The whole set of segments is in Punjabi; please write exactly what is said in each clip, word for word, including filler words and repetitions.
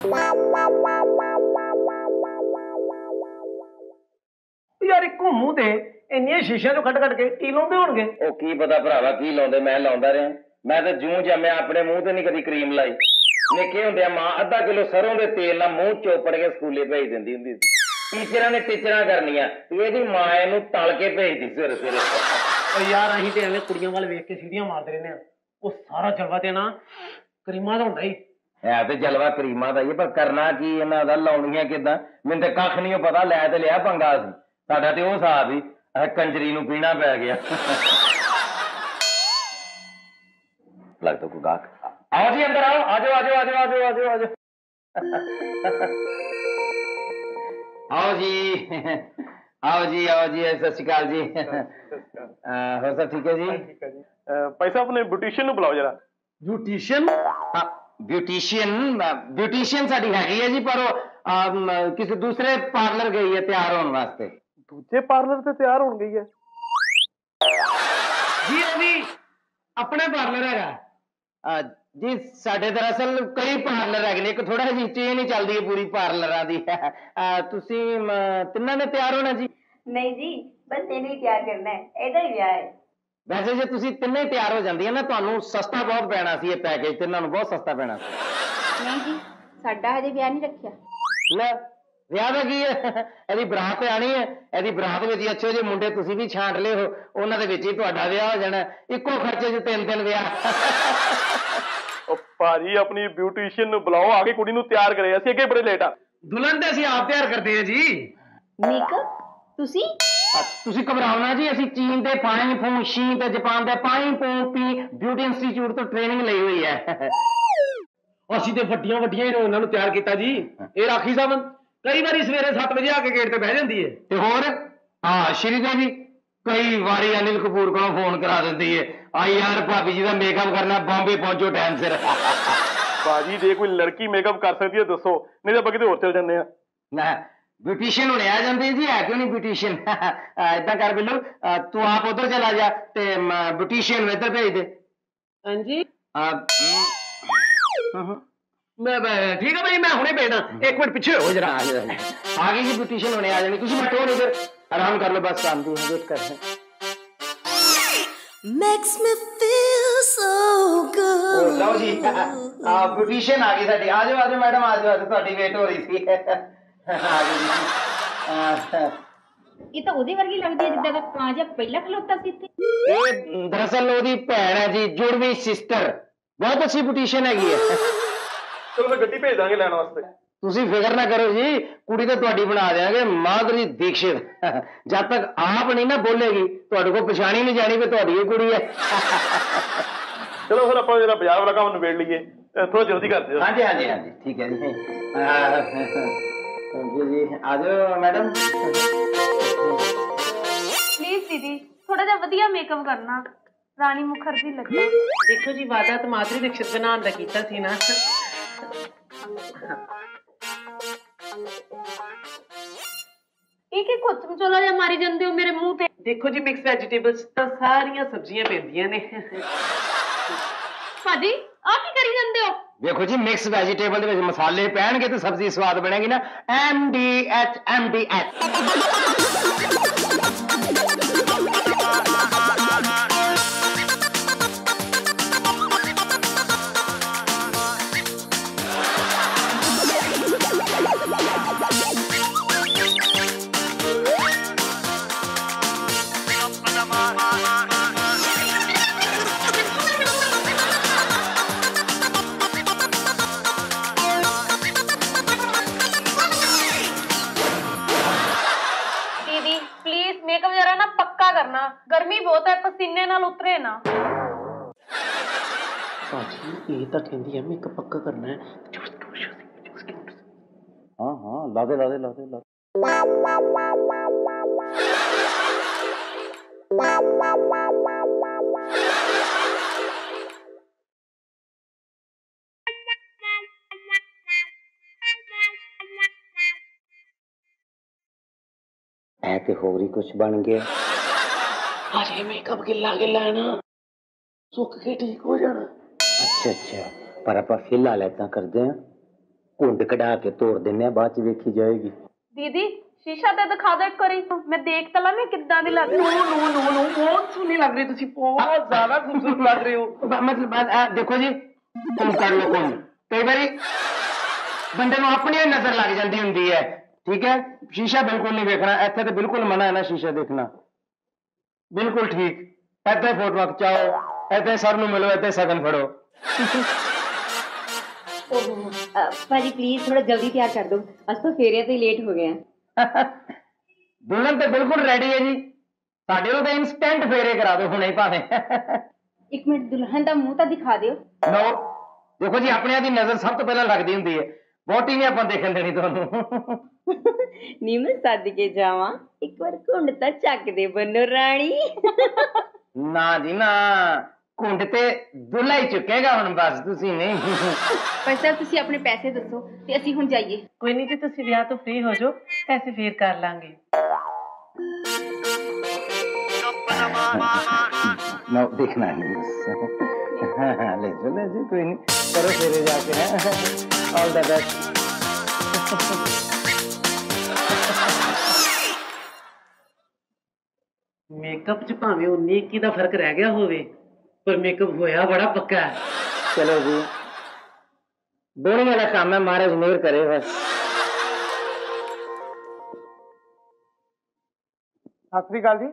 यार इको मुंह ते इन्नियां शीशियां चों कट कट के की लाउंदे होणगे? ओ की पता भरावा की लाउंदे, मैं लाउंदा रहा। मैं तो जूं जम्मिया अपने मूंह ते नहीं कदी क्रीम लाई। निक्के हुंदे मां अद्धा किलो सरों दे तेल नाल मूंह चोपड़ के स्कूले भेज दिंदी हुंदी सी। टीचरां ने टीचरां करनियां, इहदी मां इहनूं तल के भेजदी सवेरे सवेरे। यार असीं ते एवें कुड़ियां वाल वेख के सीढ़ियां मारदे रहने आ। ਉਹ ਸਾਰਾ ਜਲਵਾ ਤੇ ਨਾ ਕਰੀਮਾਂ ਦਾ ਹੁੰਦਾ ਹੀ ਹੈ ਤੇ ਜਲਵਾ ਕਰੀਮਾਂ ਦਾ ਹੀ, ਪਰ ਕਰਨਾ ਕੀ ਇਹਨਾਂ ਦਾ, ਲਾਉਣੀਆਂ ਕਿਦਾਂ? ਮੈਨੂੰ ਤੇ ਕੱਖ ਨਹੀਂ ਪਤਾ, ਲੈ ਤੇ ਲਿਆ ਪੰਗਾ ਸੀ ਸਾਡਾ ਤੇ ਉਹ ਹਿਸਾਬ ਹੀ ਕੰਜਰੀ ਨੂੰ ਪੀਣਾ ਪੈ ਗਿਆ। ਲੱਗਦਾ ਕੋਈ ਗਾਹਕ। आओ जी अंदर आओ, आ जाओ आ जाओ आ जाओ आ जाओ आ जाओ आ जाओ आओ जी आओ जी आओ जी, सत श्री अकाल जी। हो सब ठीक है जी? भाई साहब अपने ब्यूटिशियन ਨੂੰ ਬੁਲਾਓ ਜਰਾ। ब्यूटिशियन? हाँ ब्यूटिशियन, ब्यूटिशियन साडी हैगी है जी, पर वो किसी दूसरे पार्लर गई है तैयार होने वास्ते। ਦੂਜੇ ਪਾਰਲਰ ਤੇ ਤਿਆਰ ਹੋਣ ਗਈ ਹੈ जी? अभी अपने पार्लर हैगा जी? साडे दरअसल कई पार्लर है, एक थोड़ा जी चेन ही चलती है पूरी पार्लर दी। तुसी तिन्ना ने तैयार होना जी? नहीं जी, बस इन्हें ही तैयार करना है, एदा ही ब्याह है। वैसे जे तुसी तिन्ने तैयार हो जांदी है ना, तुहानू सस्ता बहुत पैना सी, ये पैकेज तिन्ना नू बहुत सस्ता पैना सी। नहीं जी, साडा हजे ब्याह नहीं रखिया। ले ਵਿਆਹ ਦਾ ਕੀ ਹੈ, ਇਹਦੀ ਬਰਾਤ ਆਣੀ ਹੈ, ਇਹਦੀ ਬਰਾਤ ਵਿੱਚ ਹੀ ਅੱਛੇ ਜਿਹੇ ਮੁੰਡੇ ਤੁਸੀਂ ਵੀ ਛਾਂਟ ਲਏ ਹੋ, ਉਹਨਾਂ ਦੇ ਵਿੱਚ ਹੀ ਤੁਹਾਡਾ ਵਿਆਹ ਹੋ ਜਾਣਾ, ਇੱਕੋ ਖਰਚੇ 'ਚ ਤਿੰਨ ਤਿੰਨ ਵਿਆਹ। ਉਹ ਭਾਜੀ ਆਪਣੀ ਬਿਊਟੀਸ਼ੀਅਨ ਨੂੰ ਬੁਲਾਓ, ਆ ਕੇ ਕੁੜੀ ਨੂੰ ਤਿਆਰ ਕਰੇ, ਅਸੀਂ ਅੱਗੇ ਬੜੇ ਲੇਟ ਆ। ਦੁਲਹਨ ਤੇ ਅਸੀਂ ਆਪ ਤਿਆਰ ਕਰਦੇ ਹਾਂ ਜੀ। ਮੇਕਅਪ ਤੁਸੀਂ ਤੁਸੀਂ ਘਬਰਾਓ ਨਾ ਜੀ, ਅਸੀਂ ਚੀਨ ਦੇ ਪਾਣੀ ਫੂ ਸ਼ੀ ਤੇ ਜਾਪਾਨ ਦੇ ਪਾਣੀ ਫੂ ਪੀ ਬਿਊਟੀ ਇੰਸਟੀਚਿਊਟ ਤੋਂ ਟ੍ਰੇਨਿੰਗ ਲਈ ਹੋਈ ਹੈ। ਅਸੀਂ ਤੇ ਵੱਡੀਆਂ ਵੱਡੀਆਂ ਹੀਰੋਇਨਾਂ ਨੂੰ ਤਿਆਰ ਕੀਤਾ ਜੀ। ਇਹ ਰਾਖੀ ਸਾਹਿਬ ਕਈ ਵਾਰੀ ਸਵੇਰੇ ਸੱਤ ਵਜੇ ਆ ਕੇ ਗੇਟ ਤੇ ਬਹਿ ਜਾਂਦੀ ਹੈ। ਤੇ ਹੋਰ ਹਾਂ ਸ਼੍ਰੀਦੇਵੀ ਕਈ ਵਾਰੀ ਅਨਿਲ ਕਪੂਰ ਕੋਲੋਂ ਫੋਨ ਕਰਾ ਦਿੰਦੀ ਹੈ, ਆ ਯਾਰ ਭਾਬੀ ਜੀ ਦਾ ਮੇਕਅਪ ਕਰਨਾ, ਬੰਬੇ ਪਹੁੰਚੋ ਟਾਈਮ ਸਿਰ। ਭਾਜੀ ਜੇ ਕੋਈ ਲੜਕੀ ਮੇਕਅਪ ਕਰ ਸਕਦੀ ਹੈ ਦੱਸੋ, ਨਹੀਂ ਤਾਂ ਆਪਾਂ ਕਿਤੇ ਹੋਰ ਚਲ ਜਾਂਦੇ ਆ। ਨਾ ब्यूटिशियन होने आ जाते जी, है क्यों नहीं ब्यूटिशियन? इतना कर बिल्लू, तू आप उधर चला जा ते ब्यूटिशियन इधर भेज दे। हाँ जी मैं ठीक है भाई, मैं हुणे भेजना, एक मिनट पीछे हो जरा। आगे जी ब्यूटिशियन होने आ जानी, तुम बैठो इधर आराम कर लो, बस शांति वेट कर। Makes me feel so good। लो जी ब्यूटिशियन आ गई साडी, आ जाओ आ जाओ मैडम, आ जाओ, ਤੁਹਾਡੀ ਵੇਟ ਹੋ ਰਹੀ ਸੀ। ਇਹ ਤਾਂ ਉਹਦੇ ਵਰਗੀ ਲੱਗਦੀ ਹੈ ਜਿੱਦਾਂ ਦਾ ਕਾਂ ਜਿਹਾ ਪਹਿਲਾਂ ਖਲੋਤਾ ਸੀ ਇੱਥੇ। ਇਹ ਦਰਅਸਲ ਉਹਦੀ ਭੈਣ ਹੈ ਜੀ, ਜੁੜਵੀ ਸਿਸਟਰ, ਬਹੁਤ ਅੱਛੀ ਬਿਊਟੀਸ਼ੀਅਨ ਹੈਗੀ ਹੈ। ਚਲੋ ਫਿਰ ਗੱਡੀ ਭੇਜ ਦਾਂਗੇ ਲੈਣ ਵਾਸਤੇ। ਤੁਸੀਂ ਫਿਕਰ ਨਾ ਕਰੋ ਜੀ, ਕੁੜੀ ਤਾਂ ਤੁਹਾਡੀ ਬਣਾ ਦੇਵਾਂਗੇ ਮਾਧੁਰੀ ਦੀਕਸ਼ਿਤ। ਜਦ ਤੱਕ ਆਪ ਨਹੀਂ ਨਾ ਬੋਲੇਗੀ ਤੁਹਾਡੇ ਕੋਲ ਪਛਾਣੀ ਨਹੀਂ ਜਾਣੀ ਵੀ ਤੁਹਾਡੀ ਇਹ ਕੁੜੀ ਹੈ। ਚਲੋ ਫਿਰ ਆਪਾਂ ਜਿਹੜਾ ਬਾਜ਼ਾਰ ਵਾਲਾ ਕੰਮ ਨਿਬੇੜ ਲਈਏ, ਥੋੜਾ ਜਲਦੀ ਕਰ ਦਿਓ। ਹਾਂਜੀ ਹਾਂਜੀ ਹਾਂਜੀ ਠੀਕ ਹੈ ਜੀ। जी जी आ जाओ मैडम। प्लीज दीदी थोड़ा जा वधिया मेकअप करना, रानी मुखर्जी लगता। देखो जी वादा तो माधुरी दीक्षित बनाने दा कीता सी ना। एक एक कुछ चला जा मारी जांदे हो मेरे मुंह ते। देखो जी मिक्स वेजिटेबल्स तो सारियां सब्जियां पैंदियां ने। भाजी आप की करी जांदे हो? देखो जी मिक्स वेजिटेबल दे विच मसाले पैणगे तो सब्जी स्वाद बनेगी ना। M D H M D H. गर्मी बहुत है, पसीने नाल उतरे ना। ये तो कहती है मेकअप पक्का करना है। हाँ हाँ ला दे ला दे ला दे ला दे। ऐ ते होर ही कुछ बन गया। अरे मेकअप गिला गिला है ना, सुख के ठीक हो जाना। अच्छा अच्छा, पर आप फिलहाल इतना करते हैं, ਘੁੰਡ ਕਢਾ ਕੇ ਤੋੜ ਦਿੰਨੇ ਆ, ਬਾਅਦ ਚ ਵੇਖੀ ਜਾਏਗੀ। ਦੀਦੀ ਸ਼ੀਸ਼ਾ ਤੇ ਦਿਖਾ ਦਿਓ ਇੱਕ ਵਾਰੀ, ਮੈਂ ਦੇਖ ਤਾਂ ਲਾਂ ਮੈਂ ਕਿੱਦਾਂ ਦੀ ਲੱਗ ਰਹੀ। ਨੋ ਨੋ ਨੋ ਨੋ ਬਹੁਤ ਸੋਹਣੀ ਲੱਗ ਰਹੀ, ਤੁਸੀਂ ਬਹੁਤ ਜ਼ਿਆਦਾ ਖੂਬਸੂਰਤ ਲੱਗ ਰਹੇ ਹੋ। ਮਤਲਬ ਬਾਤ ਦੇਖੋ ਜੀ, ਤੁਮ ਕਰ ਲੋ ਕੋਣ, ਕਈ ਵਾਰੀ ਬੰਦੇ ਨੂੰ ਆਪਣੀ ਨਜ਼ਰ ਲੱਗ ਜਾਂਦੀ ਹੁੰਦੀ ਹੈ, ਠੀਕ ਹੈ। ਸ਼ੀਸ਼ਾ ਬਿਲਕੁਲ ਨਹੀਂ ਵੇਖਣਾ, ਇੱਥੇ ਤੇ ਬਿਲਕੁਲ ਮਨਾ ਹੈ ਨਾ ਸ਼ੀਸ਼ਾ ਦੇਖਣਾ। ਬਿਲਕੁਲ ਠੀਕ, ਏਦਾਂ ਫੋਟੋਆਂ ਖਿਚਾਓ, ਏਦਾਂ ਸਰ ਨੂੰ ਮਿਲੋ, ਏਦਾਂ ਸ਼ਗਨ ਫੜੋ। ਭਾਜੀ ਪਲੀਜ਼ ਥੋੜਾ ਜਲਦੀ ਤਿਆਰ ਕਰ ਦਿਓ, ਅੱਜ ਤਾਂ ਫੇਰਿਆਂ ਤੇ ਲੇਟ ਹੋ ਗਏ ਆ। ਦੁਲਹਨ ਤੇ ਬਿਲਕੁਲ ਰੈਡੀ ਹੈ ਜੀ, ਸਾਡੇ ਨੂੰ ਤਾਂ ਇਨਸਟੈਂਟ ਫੇਰੇ ਕਰਾ ਦਿਓ ਹੁਣੇ ਭਾਵੇਂ। ਇੱਕ ਮਿੰਟ ਦੁਲਹਨ ਦਾ ਮੂੰਹ ਤਾਂ ਦਿਖਾ ਦਿਓ। ਨੋ ਦੇਖੋ ਜੀ, ਆਪਣਿਆਂ ਦੀ ਨਜ਼ਰ ਸਭ ਤੋਂ ਪਹਿਲਾਂ ਲੱਗਦੀ ਹੁੰਦੀ ਹੈ, ਵੋਟੀ ਨਹੀਂ ਆਪਾਂ ਦੇਖਣ ਦੇਣੀ ਤੁਹਾਨੂੰ। ਨੀ ਮੈਂ ਸੱਦ ਕੇ ਜਾਵਾਂ, ਇੱਕ ਵਾਰ ਘੁੰਡ ਤਾਂ ਚੱਕ ਦੇ ਬੰਨੋ ਰਾਣੀ। ਨਾ ਜੀ ਨਾ, ਘੁੰਡ ਤੇ ਦੁੱਲਾ ਹੀ ਚੁੱਕੇਗਾ ਹੁਣ, ਬਸ ਤੁਸੀਂ ਨਹੀਂ। ਭਾਈ ਸਾਹਿਬ ਤੁਸੀਂ ਆਪਣੇ ਪੈਸੇ ਦੱਸੋ ਤੇ ਅਸੀਂ ਹੁਣ ਜਾਈਏ। ਕੋਈ ਨਹੀਂ ਜੀ, ਤੁਸੀਂ ਵਿਆਹ ਤੋਂ ਫ੍ਰੀ ਹੋ ਜਾਓ, ਪੈਸੇ ਫੇਰ ਕਰ ਲਾਂਗੇ। ਨਾ ਦੇਖਣਾ ਨਹੀਂ ਬਸ। हाँ हाँ ले जो ले जो, कोई नहीं, करो फेरे जाके हैं। All the best. ਮੇਕਅਪ ਚ ਭਾਵੇਂ ਉਨੀ ਇੱਕੀ ਦਾ ਫਰਕ ਰਹਿ ਗਿਆ ਹੋਵੇ, ਪਰ ਮੇਕਅਪ ਹੋਇਆ ਬੜਾ ਪੱਕਾ ਹੈ। चलो जी, दोनों वाला काम है, महाराज मेहर करे बस। ਸਤਿ ਸ੍ਰੀ ਅਕਾਲ ਜੀ।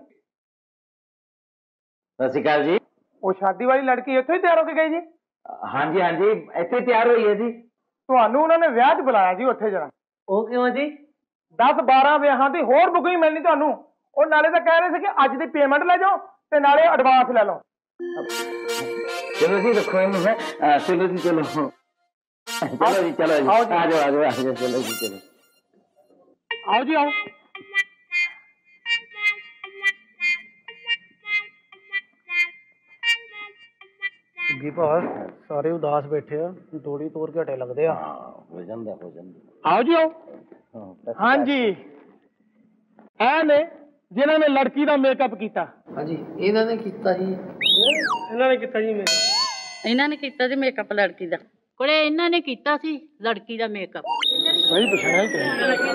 सत श्री अकाल जी। ਉਹ ਸ਼ਾਦੀ ਵਾਲੀ ਲੜਕੀ ਇੱਥੋਂ ਹੀ ਤਿਆਰ ਹੋ ਕੇ ਗਈ ਜੀ? हाँ जी हाँ जी, ਇੱਥੇ ਤਿਆਰ ਹੋਈ ਹੈ ਜੀ। ਤੁਹਾਨੂੰ ਉਹਨਾਂ ਨੇ ਵਿਆਹ 'ਚ ਬੁਲਾਇਆ ਜੀ ਉੱਥੇ ਜਰਾ। ਉਹ ਕਿਉਂ ਜੀ? ਦਸ ਬਾਰਾਂ ਵਿਆਹਾਂ ਦੀ ਹੋਰ ਬੁਕਿੰਗ ਮਿਲਣੀ ਤੁਹਾਨੂੰ। ਉਹ ਨਾਲੇ ਤਾਂ ਕਹਿ ਰਹੇ ਸੀ ਕਿ ਅੱਜ ਦੀ ਪੇਮੈਂਟ ਲੈ ਜਾਓ ਤੇ ਨਾਲੇ ਐਡਵਾਂਸ ਲੈ ਲਓ। चलो जी रखो इन्हें, हाँ, चलो जी चलो, चलो जी चलो जी, आओ जी। आ जाओ आ जाओ आ जाओ, चलो जी चलो। ਆਓ ਜੀ ਆਓ। ਜੀ ਭਾ ਸਾਰੇ ਉਦਾਸ ਬੈਠੇ ਆ, ਥੋੜੀ ਤੋਰ ਘਟੇ ਲੱਗਦੇ ਆ। हाँ हो ਜਾਂਦਾ ਹੋ ਜਾਂਦਾ। ਆਓ ਜੀ ਆਓ। हाँ, ਹਾਂਜੀ ਇਹ ਨੇ ਜਿਨ੍ਹਾਂ ਨੇ ਲੜਕੀ ਦਾ ਮੇਕਅਪ ਕੀਤਾ। ਹਾਂਜੀ ਇਹਨਾਂ ਨੇ ਕੀਤਾ ਜੀ। ਇਹਨਾਂ ਨੇ ਕੀਤਾ ਜੀ ਮੇਕਅਪ। ਇਹਨਾਂ ਨੇ ਕੀਤਾ ਸੀ ਮੇਕਅਪ ਲੜਕੀ ਦਾ, ਕੋਲੇ ਇਹਨਾਂ ਨੇ ਕੀਤਾ ਸੀ ਲੜਕੀ ਦਾ ਮੇਕਅਪ। ਸਹੀ ਪੁੱਛਣਾ ਹੀ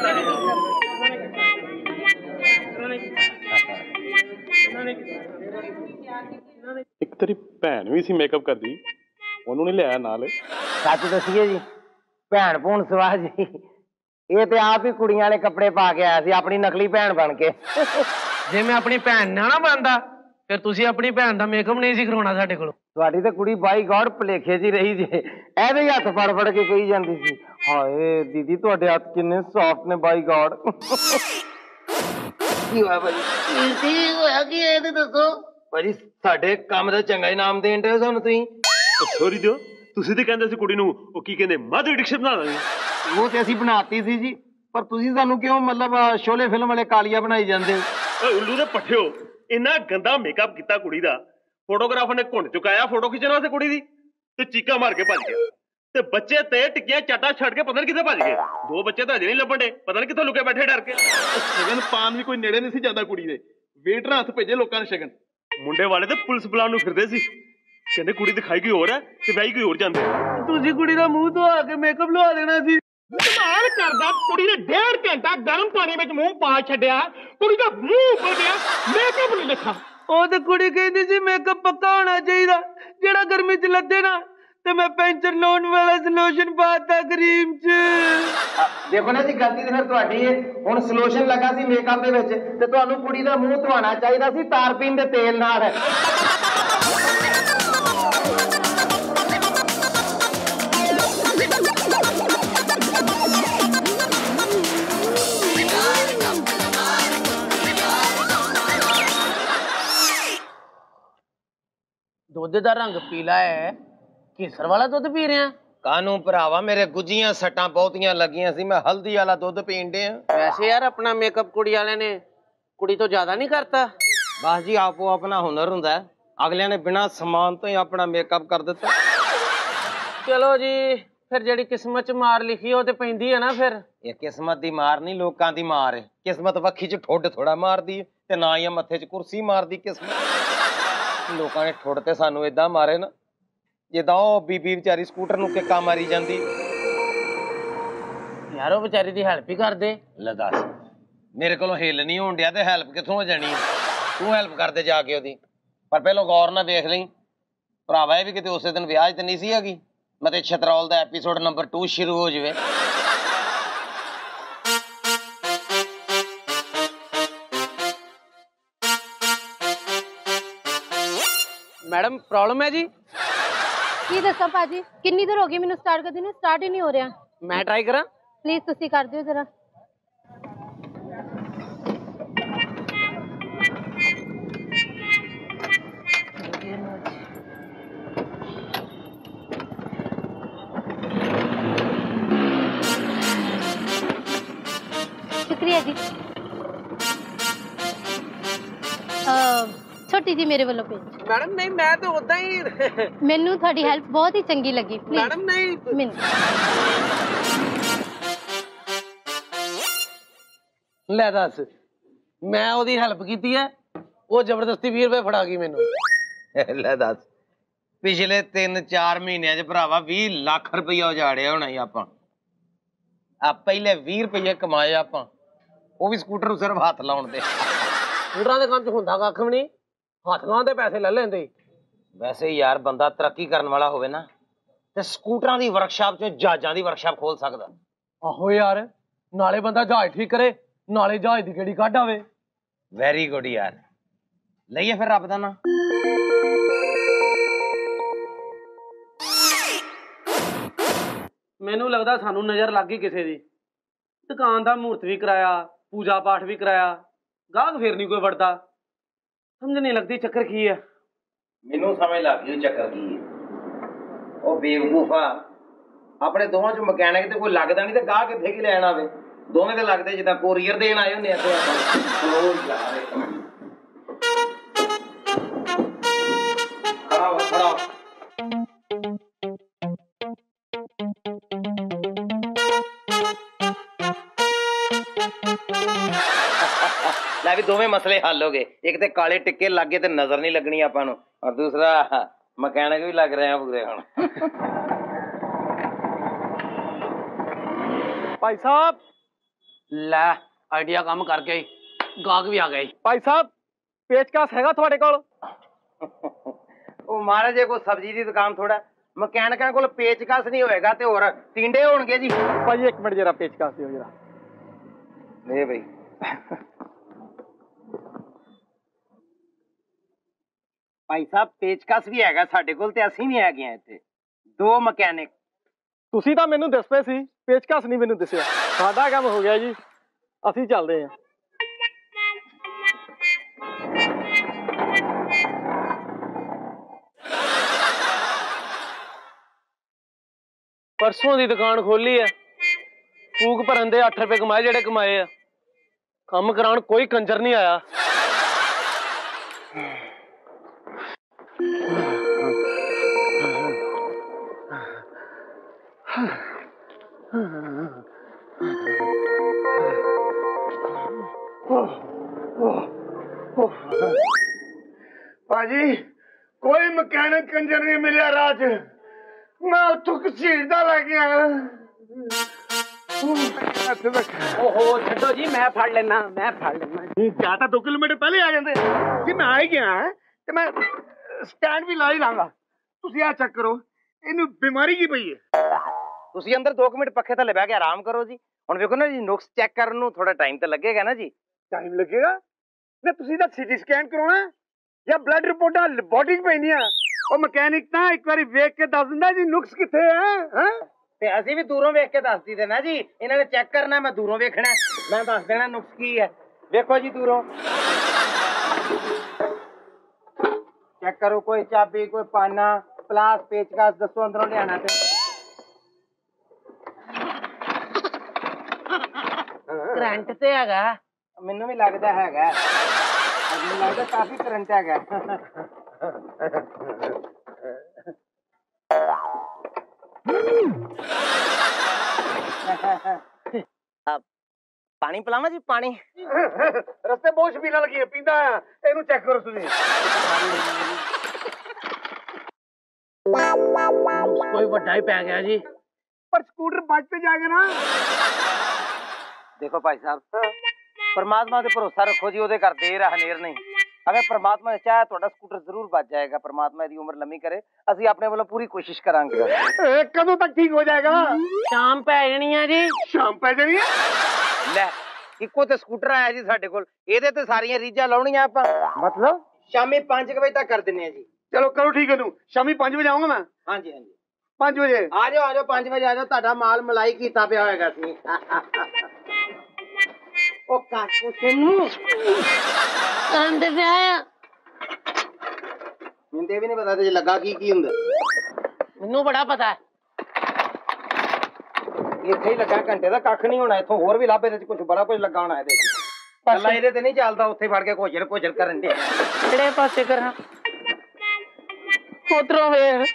ਇੱਕ ਤੇਰੀ ਭੈਣ ਵੀ ਸੀ ਮੇਕਅਪ ਕਰਦੀ, ਉਹਨੂੰ ਨਹੀਂ ਲਿਆਇਆ ਨਾਲ। ਸੱਚ ਦੱਸੀਏ ਜੀ, ਭੈਣ ਭੂਣ ਸਵਾਹ ਜੀ, ਇਹ ਤੇ ਆਪ ਹੀ ਕੁੜੀਆਂ ਵਾਲੇ ਕੱਪੜੇ ਪਾ ਕੇ ਆਇਆ ਸੀ, ਆਪਣੀ ਨਕਲੀ ਭੈਣ ਬਣ ਕੇ। ਜੇ ਮੈਂ ਆਪਣੀ ਭੈਣ ਨਾ ਨਾ ਬਣਦਾ, ਫਿਰ ਤੁਸੀਂ ਆਪਣੀ ਭੈਣ ਦਾ ਮੇਕਅਪ ਨਹੀਂ ਸੀ ਕਰਵਾਉਣਾ ਸਾਡੇ ਕੋਲੋਂ। ਤੁਹਾਡੀ ਤੇ ਕੁੜੀ ਬਾਈ ਗॉड ਭੁਲੇਖੇ ਜੀ ਰਹੀ ਜੇ, ਇਹਦੇ ਹੀ ਹੱਥ ਫੜ ਫੜ ਕੇ ਕਹੀ ਜਾਂਦੀ ਸੀ, ਹਾਏ ਦੀਦੀ ਤੁਹਾਡੇ ਹੱਥ ਕਿੰਨੇ ਸੌਫਟ ਨੇ ਬਾਈ ਗॉड। ਕੀ ਹੋਇਆ ਭਾਜੀ? ਕੀ ਹੋਇਆ ਕੀ ਇਹ ਤੇ ਦੱਸੋ ਭਾਜੀ, ਸਾਡੇ ਕੰਮ ਦਾ ਚੰਗਾ ਇਨਾਮ ਦੇਣ ਦੇ ਸਾਨੂੰ ਤੁਸੀਂ। ਸੋਰੀ ਦਿਓ, ਤੁਸੀਂ ਤੇ ਕਹਿੰਦੇ ਸੀ ਕੁੜੀ ਨੂੰ ਉਹ ਕੀ ਕਹਿੰਦੇ ਮਦਰ ਐਡਿਕਸ਼ਨ ਬਣਾ ਦਾਂਗੇ। ਉਹ ਤੇ ਅਸੀਂ ਬਣਾਤੀ ਸੀ ਜੀ, ਪਰ ਤੁਸੀਂ ਸਾਨੂੰ ਕਿਉਂ ਮਤਲਬ ਸ਼ੋਲੇ ਫਿਲਮ ਵਾਲੇ ਕਾਲੀਆ ਬਣਾਈ ਜਾਂਦੇ ਹੋ? ਓਏ ਉੱਲੂ ਦੇ ਪੱਠਿਓ, ਇੰਨਾ ਗੰਦਾ ਮੇਕਅਪ ਕੀਤਾ ਕੁੜੀ ਦਾ, ਫੋਟੋਗ੍ਰਾਫਰ ਨੇ ਘੁੰਡ ਚੁਕਾਇਆ ਫੋਟੋ ਖਿੱਚਣ ਵਾਸਤੇ ਕੁੜੀ ਦੀ, ਤੇ ਚੀਕਾਂ ਮਾਰ ਕੇ ਭੱਜ ਗਿਆ। ਤੇ ਬੱਚੇ ਤੇ ਟਿੱਕੀਆਂ ਚਾਟਾ ਛੱਡ ਕੇ ਪਤਾ ਨਹੀਂ ਕਿੱਥੇ ਭੱਜ ਗਏ। ਦੋ ਬੱਚੇ ਤਾਂ ਅਜੇ ਨਹੀਂ ਲੱਭਣ ਡੇ, ਪਤਾ ਨਹੀਂ ਕਿੱਥੋਂ ਲੁਕੇ ਬੈਠੇ ਡਰ ਕੇ। ਸ਼ਗਨ ਪਾਨ ਵੀ ਕੋਈ ਨੇੜੇ ਨਹੀਂ ਸੀ ਜਾਂਦਾ ਕੁੜੀ ਦੇ, ਵੇਟਰਾਂ ਹੱਥ ਭੇਜੇ ਲੋਕਾਂ ਨੇ ਸ਼ਗਨ। ਮੁੰਡੇ ਵਾਲੇ ਤੇ ਪੁਲਿਸ ਬੁਲਾਉਣ ਨੂੰ ਫਿਰਦੇ ਸੀ, ਕਹਿੰਦੇ ਕੁੜੀ ਦਿਖਾਈ ਕੋਈ ਹੋਰ ਹੈ ਤੇ ਵਿਆਹੀ ਕੋਈ ਹੋਰ ਜਾਂਦੇ। ਤੁਸੀਂ ਕੁੜੀ ਦਾ ਮੂੰਹ ਧਵਾ ਕੇ ਮੇਕਅਪ ਲਵਾ ਦੇਣਾ ਸੀ। ਕਮਾਲ ਕਰਦਾ, ਕੁੜੀ ਨੇ ਡੇਢ ਘੰਟਾ ਗਰਮ ਪਾਣੀ ਵਿੱਚ ਮੂੰਹ ਪਾ ਛੱਡਿਆ, ਕੁੜੀ ਦਾ ਮੂੰਹ ਬਦਿਆ, ਮੇਕਅਪ ਨਹੀਂ ਲਿਖਾ। ਉਹ ਤੇ ਕੁੜੀ ਕਹਿੰਦੀ ਸੀ ਮੇਕਅਪ ਪੱਕਾ ਹੋਣਾ ਚਾਹੀਦਾ, ਜਿਹੜਾ ਗਰਮੀ ਚ ਲੱਦੇ ਨਾ, ਤੇ ਮੈਂ ਪੈਂਚਰ ਲਾਉਣ ਵਾਲਾ ਸਲੋਸ਼ਨ ਪਾਤਾ ਕਰੀਮ ਚ। ਦੇਖੋ ਨਾ ਜੀ, ਗਲਤੀ ਤੇ ਫਿਰ ਤੁਹਾਡੀ ਹੈ। ਹੁਣ ਸਲੋਸ਼ਨ ਲੱਗਾ ਸੀ ਮੇਕਅਪ ਦੇ ਵਿੱਚ, ਤੇ ਤੁਹਾਨੂੰ ਕੁੜੀ ਦਾ ਮੂੰਹ ਧਵਾਉਣਾ ਚਾਹੀਦਾ ਸੀ ਤਾਰਪੀਨ ਦੇ ਤੇਲ ਨਾਲ। ਦੁੱਧ ਦਾ ਰੰਗ ਪੀਲਾ ਹੈ, ਕੇਸਰ ਵਾਲਾ ਦੁੱਧ ਪੀ ਰਹੇ ਆ? ਕਾਨੂੰ ਭਰਾਵਾ, ਮੇਰੇ ਗੁੱਜੀਆਂ ਸੱਟਾਂ ਬਹੁਤੀਆਂ ਲੱਗੀਆਂ ਸੀ, ਮੈਂ ਹਲਦੀ ਵਾਲਾ ਦੁੱਧ ਪੀਣ ਡਿਆ। ਵੈਸੇ ਯਾਰ ਆਪਣਾ ਮੇਕਅਪ ਕੁੜੀ ਵਾਲਿਆਂ ਨੇ ਕੁੜੀ ਤੋਂ ਜ਼ਿਆਦਾ ਨਹੀਂ ਕਰਤਾ। ਬਸ ਜੀ, ਆਪੋ ਆਪਣਾ ਹੁਨਰ ਹੁੰਦਾ ਹੈ, ਅਗਲਿਆਂ ਨੇ ਬਿਨਾਂ ਸਮਾਨ ਤੋਂ ਹੀ ਆਪਣਾ ਮੇਕਅਪ ਕਰ ਦਿੱਤਾ। ਚਲੋ ਜੀ, ਫਿਰ ਜਿਹੜੀ ਕਿਸਮਤ ਚ ਮਾਰ ਲਿਖੀ ਉਹ ਤੇ ਪੈਂਦੀ ਹੈ ਨਾ। ਫਿਰ ਇਹ ਕਿਸਮਤ ਦੀ ਮਾਰ ਨਹੀਂ, ਲੋਕਾਂ ਦੀ ਮਾਰ ਹੈ। ਕਿਸਮਤ ਵੱਖੀ ਚ ਠੁੱਡ ਥੋੜਾ ਮਾਰਦੀ ਹੈ, ਤੇ ਨਾ ਹੀ ਮੱਥੇ ਚ ਕੁਰਸੀ ਮਾਰਦੀ ਕਿਸਮਤ। ਲੋਕਾਂ ਨੇ ਠੁੱਡ ਤੇ ਸਾਨੂੰ ਏਦਾਂ ਮਾਰੇ ਨਾ, ਜਿੱਦਾਂ ਉਹ ਬੀਬੀ ਵਿਚਾਰੀ ਸਕੂਟਰ ਨੂੰ ਕਿੱਕਾ ਮਾਰੀ ਜਾਂਦੀ। ਯਾਰ ਉਹ ਵਿਚਾਰੀ ਦੀ ਹੈਲਪ ਹੀ ਕਰ ਦੇ। ਲੈ ਦੱਸ, ਮੇਰੇ ਕੋਲੋਂ ਹਿੱਲ ਨਹੀਂ ਹੋਣ ਡਿਆ ਤੇ ਹੈਲਪ ਕਿੱਥੋਂ ਹੋ ਜਾਣੀ ਹੈ? ਤੂੰ ਹੈਲਪ ਕਰਦੇ ਜਾ ਕੇ ਉਹਦੀ। ਪਰ ਪਹਿਲਾਂ ਗੌਰ ਨਾਲ ਵੇਖ ਲਈ ਭਰਾਵਾ, ਇਹ ਵੀ ਕਿਤੇ ਉਸੇ ਦਿਨ ਵਿਆਹ 'ਚ ਤੇ ਨਹੀਂ ਸੀ ਹੈਗੀ। ਮੈਂ ਤੇ ਛਤਰੌਲ ਦਾ ਐਪੀਸੋਡ ਨੰਬਰ ਟੂ ਸ਼ੁਰੂ ਹੋ ਜਾਵੇ। ਮੈਡਮ ਪ੍ਰੋਬਲਮ ਹੈ ਜੀ? ਕੀ ਦੱਸਾਂ ਭਾਜੀ, ਕਿੰਨੀ ਦੇਰ ਹੋ ਗਈ ਮੈਨੂੰ ਸਟਾਰਟ ਕਰਦੀ ਨੂੰ, ਸਟਾਰਟ ਹੀ ਨਹੀਂ ਹੋ ਰਿਹਾ। ਮੈਂ ਟਰਾਈ ਕਰਾਂ? ਪਲੀਜ਼ ਤੁਸੀਂ ਕਰ ਦਿਓ ਜ਼ਰਾ। ਸ਼ੁਕਰੀਆ ਜੀ। ਛੋਟੀ ਜੀ ਮੇਰੇ ਵੱਲੋਂ ਭੇਜ। ਮੈਡਮ ਨਹੀਂ, ਮੈਂ ਤਾਂ ਉਦਾਂ ਹੀ। ਮੈਨੂੰ ਤੁਹਾਡੀ ਹੈਲਪ ਬਹੁਤ ਹੀ ਚੰਗੀ ਲੱਗੀ। ਮੈਡਮ ਨਹੀਂ, ਮੈਨੂੰ ਲੈ ਦੱਸ, ਮੈਂ ਉਹਦੀ ਹੈਲਪ ਕੀਤੀ ਹੈ, ਉਹ ਜ਼ਬਰਦਸਤੀ ਵੀਹ ਰੁਪਏ ਫੜਾ ਗਈ ਮੈਨੂੰ। ਲੈ ਦੱਸ, ਪਿਛਲੇ ਤਿੰਨ ਚਾਰ ਮਹੀਨਿਆਂ 'ਚ ਭਰਾਵਾ ਵੀਹ ਲੱਖ ਰੁਪਈਆ ਉਜਾੜਿਆ ਹੋਣਾ ਹੀ ਆਪਾਂ। ਆ ਪਹਿਲੇ ਵੀਹ ਰੁਪਈਏ ਕਮਾਏ ਆਪਾਂ, ਉਹ ਵੀ ਸਕੂਟਰ ਨੂੰ ਸਿਰਫ ਹੱਥ ਲਾਉਣ ਦੇ। ਸਕੂਟਰਾਂ ਦੇ ਕੰਮ 'ਚ ਹੁੰਦਾ ਕੱਖ ਵੀ ਨਹੀਂ, ਹੱਥ ਲਾਉਣ ਦੇ ਪੈਸੇ ਲੈ ਲੈਂਦੇ। ਵੈਸੇ ਯਾਰ ਬੰਦਾ ਤਰੱਕੀ ਕਰਨ ਵਾਲਾ ਹੋਵੇ ਨਾ ਤੇ ਸਕੂਟਰਾਂ ਦੀ ਵਰਕਸ਼ਾਪ 'ਚ ਜਹਾਜ਼ਾਂ ਦੀ ਵਰਕਸ਼ਾਪ ਖੋਲ ਸਕਦਾ। ਆਹੋ ਯਾਰ, ਨਾਲੇ ਬੰਦਾ ਜਹਾਜ਼ ਠੀਕ ਕਰੇ, ਨਾਲੇ ਜਹਾਜ਼ ਦੀ ਕਿਹੜੀ ਕੱਢ ਆਵੇ। ਵੈਰੀ ਗੁੱਡ ਯਾਰ, ਲਈਏ ਫਿਰ ਰੱਬ ਦਾ ਨਾਂ। ਮੈਨੂੰ ਲੱਗਦਾ ਸਾਨੂੰ ਨਜ਼ਰ ਲੱਗ ਗਈ ਕਿਸੇ ਦੀ। ਦੁਕਾਨ ਦਾ ਮਹੂਰਤ ਵੀ ਕਰਾਇਆ, ਪੂਜਾ ਪਾਠ ਵੀ ਕਰਾਇਆ, ਗਾਹਕ ਫੇਰ ਨਹੀਂ ਕੋਈ ਵੜਦਾ। ਸਮਝ ਨਹੀਂ ਲੱਗਦੀ ਚੱਕਰ ਕੀ ਹੈ। ਮੈਨੂੰ ਸਮਝ ਲੱਗ ਗਈ ਚੱਕਰ ਕੀ ਹੈ। ਉਹ ਬੇਵਕੂਫਾ, ਆਪਣੇ ਦੋਵਾਂ 'ਚ ਮਕੈਨਿਕ ਤੇ ਕੋਈ ਲੱਗਦਾ ਨਹੀਂ ਤੇ ਗਾਹਕ ਕਿੱਥੇ ਕੀ ਲੈਣ ਆਵੇ। ਦੋਵੇਂ ਤੇ ਲੱਗਦੇ ਜਿੱਦਾਂ ਕੋਰੀਅਰ ਦੇਣ ਆਏ ਹੁੰਦੇ ਆ ਤੇ ਆਪਾਂ। ਉਹ ਯਾਰ ਖੜਾ ਹੋ, ਖੜਾ ਹੋ। ਲੈ ਵੀ ਦੋਵੇਂ ਮਸਲੇ ਹੱਲ ਹੋ ਗਏ। ਇੱਕ ਤੇ ਕਾਲੇ ਟਿੱਕੇ ਲੱਗ ਗਏ ਤੇ ਨਜ਼ਰ ਨਹੀਂ ਲੱਗਣੀ ਆਪਾਂ ਨੂੰ, ਔਰ ਦੂਸਰਾ ਮਕੈਨਿਕ ਵੀ ਲੱਗ ਰਹੇ ਆ ਪੂਰੇ ਹੁਣ। ਭਾਈ ਸਾਹਿਬ ਲੈ, ਆਈਡੀਆ ਕੰਮ ਕਰ ਗਈ, ਗਾਹਕ ਵੀ ਆ ਗਏ। ਭਾਈ ਸਾਹਿਬ ਪੇਚਕਸ ਹੈਗਾ ਤੁਹਾਡੇ ਕੋਲ? ਉਹ ਮਹਾਰਾਜ ਜੇ ਕੋਈ ਸਬਜ਼ੀ ਦੀ ਦੁਕਾਨ ਥੋੜਾ, ਮਕੈਨਿਕਾਂ ਕੋਲ ਪੇਚਕਸ ਨਹੀਂ ਹੋਏਗਾ ਤੇ ਹੋਰ ਟਿੰਡੇ ਹੋਣਗੇ ਜੀ। ਭਾਈ ਇੱਕ ਮਿੰਟ ਜਰਾ ਪੇਚਕਸ ਦਿਓ ਜਰਾ। ਨਹੀਂ ਬਈ, ਭਾਈ ਸਾਹਿਬ ਪੇਚਕਸ ਵੀ ਹੈਗਾ ਸਾਡੇ ਕੋਲ ਤੇ ਅਸੀਂ ਵੀ ਹੈਗੇ ਆ ਇੱਥੇ ਦੋ ਮਕੈਨਿਕ। ਤੁਸੀਂ ਤਾਂ ਮੈਨੂੰ ਦੱਸ ਪਏ ਸੀ, ਪੇਚਕਸ ਨਹੀਂ ਮੈਨੂੰ ਦੱਸਿਆ। ਸਾਡਾ ਕੰਮ ਹੋ ਗਿਆ ਜੀ, ਅਸੀਂ ਚੱਲਦੇ ਹਾਂ। ਪਰਸੋਂ ਦੀ ਦੁਕਾਨ ਖੋਲੀ ਹੈ, ਫੂਕ ਭਰਨ ਦੇ ਅੱਠ ਰੁਪਏ ਕਮਾਏ ਜਿਹੜੇ ਕਮਾਏ ਆ। ਕੰਮ ਕਰਾਉਣ ਕੋਈ ਕੰਜਰ ਨਹੀਂ ਆਇਆ। ਭਾਜੀ ਕੋਈ ਮਕੈਨਿਕ ਕੰਜਰ ਨਹੀਂ ਮਿਲਿਆ ਰਾਹ 'ਚ। ਮੈਂ ਉੱਥੋਂ ਘਸੀੜਦਾ ਲੈ ਕੇ ਆਇਆ। ਓਹੋ ਛੱਡੋ ਜੀ, ਮੈਂ ਫੜ ਲੈਣਾ, ਮੈਂ ਫੜ ਲੈਣਾ। ਜਾਂ ਤਾਂ ਦੋ ਕਿਲੋਮੀਟਰ ਪਹਿਲੇ ਆ ਜਾਂਦੇ। ਜੇ ਮੈਂ ਆ ਹੀ ਗਿਆ ਤੇ ਮੈਂ ਸਟੈਂਡ ਵੀ ਲਾ ਹੀ ਲਾਂਗਾ। ਤੁਸੀਂ ਆ ਚੈੱਕ ਕਰੋ, ਇਹਨੂੰ ਬਿਮਾਰੀ ਕੀ ਪਈ ਹੈ। ਤੁਸੀਂ ਅੰਦਰ ਦੋ ਮਿੰਟ ਪੱਖੇ ਥੱਲੇ ਬਹਿ ਕੇ ਆਰਾਮ ਕਰੋ ਜੀ। ਹੁਣ ਵੇਖੋ ਨਾ ਜੀ, ਨੁਕਸ ਚੈੱਕ ਕਰਨ ਨੂੰ ਥੋੜਾ ਟਾਈਮ ਤਾਂ ਲੱਗੇਗਾ ਨਾ ਜੀ। ਟਾਈਮ ਲੱਗੇਗਾ ਨਾ? ਤੁਸੀਂ ਤਾਂ ਸੀਟੀ ਸਕੈਨ ਕਰਾਉਣਾ ਜਾਂ ਬਲੱਡ ਰਿਪੋਰਟਾਂ ਲੈਬੋਰਟਰੀ 'ਚ ਪੈਂਦੀਆਂ। ਉਹ ਮਕੈਨਿਕ ਤਾਂ ਇੱਕ ਵਾਰੀ ਵੇਖ ਕੇ ਦੱਸ ਦਿੰਦਾ ਜੀ ਨੁਕਸ ਕਿੱਥੇ ਹੈ। ਤੇ ਅਸੀਂ ਵੀ ਦੂਰੋਂ ਵੇਖ ਕੇ ਦੱਸ ਦਈਦੇ ਨਾ ਜੀ। ਇਹਨਾਂ ਨੇ ਚੈੱਕ ਕਰਨਾ, ਮੈਂ ਦੂਰੋਂ ਵੇਖਣਾ, ਮੈਂ ਦੱਸ ਦੇਣਾ ਨੁਕਸ ਕੀ ਹੈ। ਵੇਖੋ ਜੀ ਦੂਰੋਂ ਚੈੱਕ ਕਰੋ, ਕੋਈ ਚਾਬੀ, ਕੋਈ ਪਾਨਾ, ਪਲਾਸ, ਪੇਚਕਸ ਦੱਸੋ ਅੰਦਰੋਂ ਲਿਆਣਾ ਤੇ। ਕਰੰਟ ਤੇ ਹੈਗਾ। ਮੈਨੂੰ ਵੀ ਲੱਗਦਾ ਹੈਗਾ, ਮੈਨੂੰ ਲੱਗਦਾ ਕਾਫੀ ਕਰੰਟ ਹੈਗਾ। ਪਾਣੀ ਪਿਲਾਵਾਂ ਜੀ? ਪਾਣੀ ਰਸਤੇ ਬਹੁਤ ਛਬੀਲਾਂ ਲੱਗੀਆਂ, ਪੀਂਦਾ ਆ। ਇਹਨੂੰ ਚੈੱਕ ਕਰੋ ਤੁਸੀਂ। ਕੋਈ ਵੱਡਾ ਹੀ ਪੈ ਗਿਆ ਜੀ। ਪਰ ਸਕੂਟਰ ਬਚ ਤੇ ਜਾਏਗਾ ਨਾ। देखो भाई साहब, परमात्मा ते भरोसा रखो जी, ओदे कर देर हनेर नहीं। अगर परमात्मा ने चाहे तो स्कूटर जरूर बच जाएगा। परमात्मा दी उम्र लंबी करे, असि अपने वालों पूरी कोशिश करांगे। कदों तक ठीक हो जाएगा? शाम पै जानी है जी। शाम पै जानी है? ले इको ते स्कूटर आया जी साडे कोल, एदे ते सारियां रीजां लाउणियां आपां। मतलब शामी पांच बजे तक कर दिन्ने जी। चलो करो ठीक है तू, शामी पांच बजे आऊंगा मैं। हाँ जी हाँ जी पांच बजे आ जाओ, आ जाओ पांच बजे आ जाओ। तुहाडा माल मलाई कीता पिया होएगा सी। ओ काकू सुनू अंदर से आया ਮੈਨੂੰ ਤੇ ਵੀ ਨਹੀਂ ਪਤਾ ਤੇ ਲੱਗਾ ਕੀ ਕੀ ਹੁੰਦਾ। ਮੈਨੂੰ ਬੜਾ ਪਤਾ ਹੈ। ਇੱਥੇ ਹੀ ਲੱਗਾ ਘੰਟੇ ਦਾ, ਕੱਖ ਨਹੀਂ ਹੋਣਾ ਇੱਥੋਂ। ਹੋਰ ਵੀ ਲੱਭ ਇਹਦੇ ਚ ਕੁਝ ਬੜਾ ਕੁਝ ਲੱਗਾ ਹੋਣਾ ਇਹਦੇ ਚ। ਕੱਲਾ ਇਹਦੇ ਤੇ ਨਹੀਂ ਚੱਲਦਾ, ਉੱਥੇ ਫੜ ਕੇ ਘੋਜਰ ਘੋਜਰ ਕਰਨ ਦੇ। ਕਿਹੜੇ ਪਾਸੇ ਕਰਾਂ? ਉਧਰੋਂ ਵੇਖ।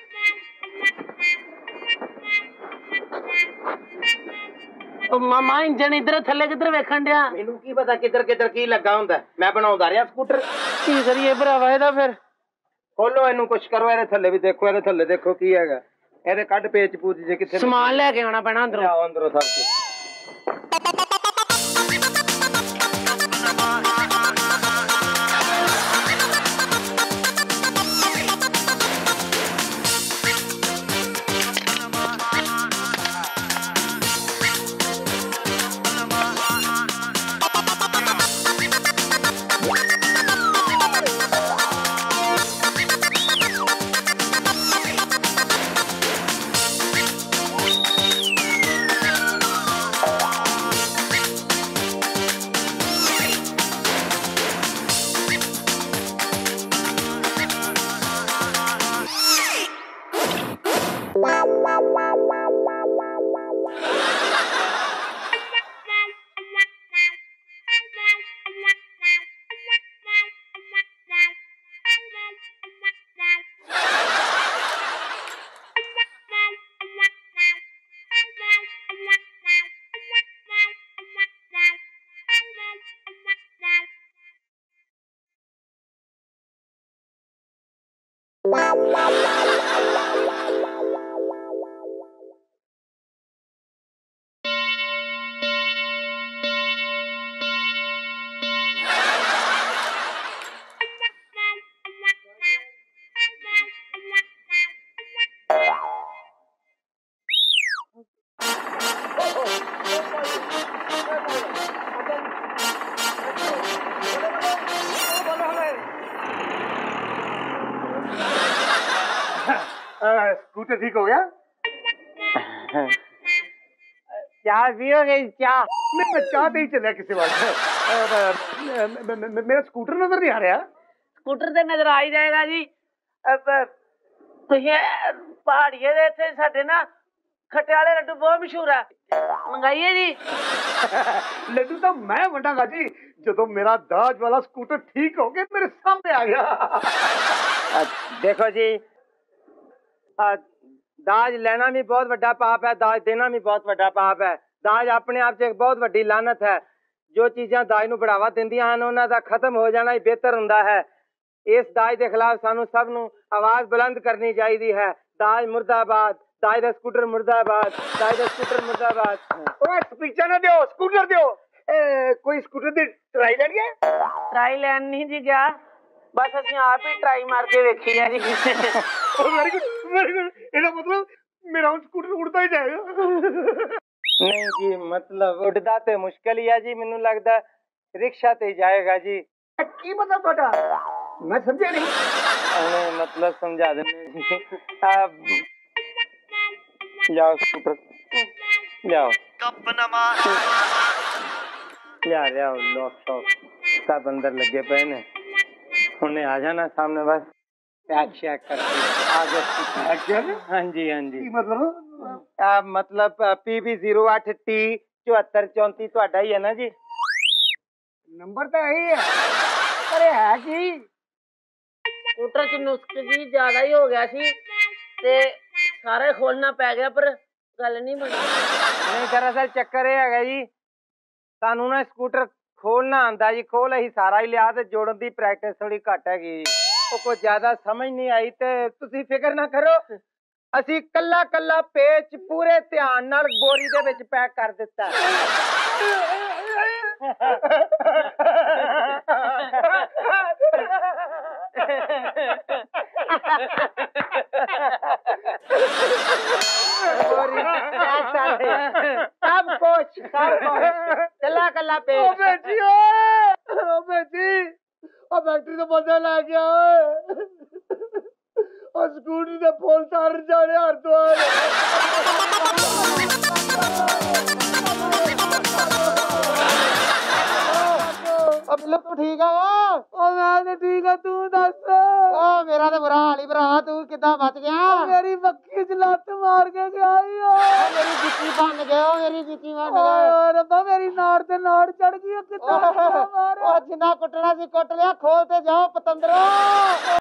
ਮਾਮਾ ਇੰਜਣ ਇਧਰ ਥੱਲੇ ਕਿੱਧਰ ਵੇਖਣ ਡਿਆ? ਮੈਨੂੰ ਕੀ ਪਤਾ ਕਿੱਧਰ ਕਿੱਧਰ ਕੀ ਲੱਗਾ ਹੁੰਦਾ, ਮੈਂ ਬਣਾਉਂਦਾ ਰਿਹਾ ਸਕੂਟਰ। ਕੀ ਕਰੀਏ ਭਰਾਵਾ ਇਹਦਾ ਫਿਰ? ਖੋਲੋ ਇਹਨੂੰ, ਕੁਛ ਕਰੋ ਇਹਦੇ ਥੱਲੇ ਵੀ ਦੇਖੋ, ਇਹਦੇ ਥੱਲੇ ਦੇਖੋ ਕੀ ਹੈਗਾ। ਇਹਦੇ ਕੱਢ ਪੇਚ ਪੂਚ ਜੇ ਕਿੱਥੇ ਸਮਾਨ ਲੈ ਕੇ ਆਉਣਾ ਪੈਣਾ ਅੰਦਰੋਂ। ਆਓ ਅੰਦਰੋਂ ਸਭ ਕੁਝ। स्कूटर ठीक हो गया? ਚਾਹ ਪੀਓਗੇ? ਚਾਹ नहीं मैं चाहते ही चलिया किसी बात। मेरा स्कूटर नजर नहीं आ रहा। ਸਕੂਟਰ ਤੇ ਨਜ਼ਰ ਆ ਹੀ ਜਾਏਗਾ ਜੀ। ਤੁਸੀਂ ਪਹਾੜੀਏ ਦੇ ਇੱਥੇ ਸਾਡੇ ਨਾ ਖੱਟੇ ਵਾਲੇ ਲੱਡੂ ਬਹੁਤ ਮਸ਼ਹੂਰ ਆ, ਮੰਗਾਈਏ ਜੀ। लड्डू तो मैं वंडागा जी, जो मेरा दाज वाला स्कूटर ठीक हो गया मेरे सामने आ गया। देखो जी, दाज लेना भी बहुत बड़ा पाप है, दाज देना भी बहुत बड़ा पाप है। दाज अपने आप च एक बहुत बड़ी लानत है। जो चीज़ां दाज नूं बढ़ावा दिंदियां हन उन्हां दा खत्म हो जाना ही बेहतर हुंदा है। इस दाज के खिलाफ सानू सब नूं आवाज बुलंद करनी चाहिए है। दाज मुर्दाबाद, दाज दा स्कूटर मुर्दाबाद, दाज दा स्कूटर मुर्दाबाद। ओए स्पीकर ना दियो, स्कूटर दियो। ए, कोई स्कूटर दी ट्राई लेनी है? ट्राई लैन नहीं जी गया, बस ਅਸੀਂ ਆਪ ਹੀ ਟਰਾਈ ਮਾਰ ਕੇ ਵੇਖੀ ਆ ਜੀ। Very good very good. ਇਹਦਾ ਮਤਲਬ ਮੇਰਾ ਸਕੂਟਰ ਉੜਦਾ ਹੀ ਜਾਏਗਾ। नहीं जी, मतलब उड़दा ते मुश्किल ही है जी, मैनू लगदा रिक्शा ते जाएगा जी। की मतलब ਤੁਹਾਡਾ? मैं समझा नहीं। अने मतलब समझा देने जी। अब जाओ स्कूटर जाओ, या जाओ, लॉक शॉक सब अंदर लगे पे ने, उन्हें आ जाना सामने बस पैक शैक करके आ जाओ। हाँ जी हाँ जी। मतलब आ, मतलब पी बी जीरो अठ टी चौहत्तर चौंती ਤੁਹਾਡਾ ਹੀ ਹੈ ਨਾ ਜੀ? नंबर तो यही है, पर है की ਸਕੂਟਰ ਚ ਨੁਸਖ ਜੀ ਜ਼ਿਆਦਾ ਹੀ ਹੋ ਗਿਆ ਸੀ ਤੇ ਸਾਰੇ ਖੋਲਣਾ ਪੈ ਗਿਆ, ਪਰ ਗੱਲ ਨਹੀਂ ਬਣੀ। ਨਹੀਂ ਦਰਅਸਲ ਚੱਕਰ ਇਹ ਹੈਗਾ ਜੀ, ਸਾਨੂੰ ਨਾ ਸਕੂਟਰ ਖੋਲਣਾ ਆਂਦਾ ਜੀ, ਖੋਲ ਅਸੀਂ ਸਾਰਾ ਹੀ ਲਿਆ ਤੇ ਜੋੜਨ ਦੀ ਪ੍ਰੈਕਟਿਸ ਥੋੜੀ ਘੱਟ ਹੈਗੀ ਜੀ। ਉਹ ਕੋਈ ਜ਼ਿਆਦਾ ਸਮਝ ਨਹੀਂ ਆਈ ਤੇ ਤੁਸੀਂ ਫਿਕਰ ਨਾ ਕਰੋ, ਅਸੀਂ ਕੱਲਾ ਕੱਲਾ ਪੇਚ ਪੂਰੇ ਧਿਆਨ ਨਾਲ ਬੋਰੀ ਦੇ ਵਿੱਚ ਪੈਕ ਕਰ ਦਿੱਤਾ। सब कुछ सब कुछ कला कला पे ओ बेटी ओए ओ बेटी ओ फैक्ट्री तो बंदा ला गया ओए ओ स्कूटी ते फुल तार जाने हरद्वार अब लो तू ठीक है ओ मैं तो ठीक है तू दस ओ मेरा तो बुरा हाल ही भरा तू किदा बच गया मेरी मक्खी च लत मार के गया ओ मेरी जुत्ती बन गया मेरी जुत्ती बन गई ओ रब्बा मेरी नाड़ ते नाड़ चढ़ गई किदा मार ओ जिन्ना कुटना सी कुट लिया खोल ते जाओ पतंदरो